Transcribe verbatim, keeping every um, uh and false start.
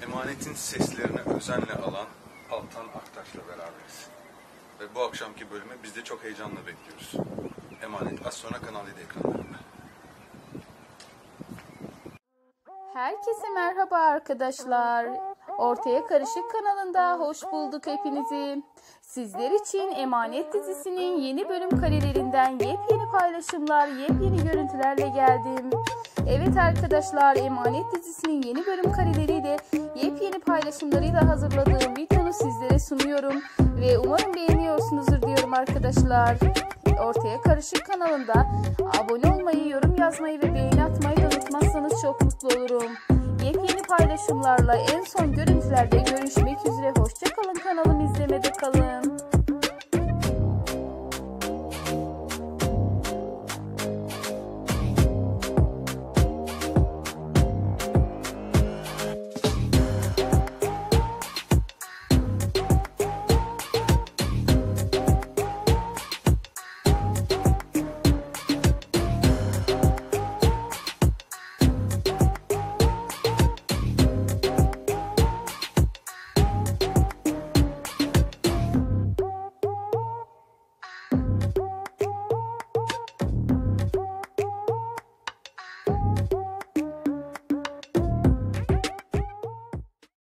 Emanet'in seslerini özenle alan Altan Aktaş'la beraberiz. Ve bu akşamki bölümü biz de çok heyecanla bekliyoruz. Emanet az sonra Kanal yedi ekranlarında. Herkese merhaba arkadaşlar. Ortaya Karışık kanalında hoş bulduk hepinizi. Sizler için Emanet dizisinin yeni bölüm karelerinden yepyeni paylaşımlar, yepyeni görüntülerle geldim. Evet arkadaşlar, Emanet dizisinin yeni bölüm kareleriyle yepyeni paylaşımlarıyla hazırladığım videonu sizlere sunuyorum. Ve umarım beğeniyorsunuzdur diyorum arkadaşlar. Ortaya Karışık kanalında abone olmayı, yorum yazmayı ve beğeni atmayı da unutmazsanız çok mutlu olurum. Yepyeni paylaşımlarla en son görüntülerde görüşmek üzere. Hoşça kalın, kanalımı izlemede kalın.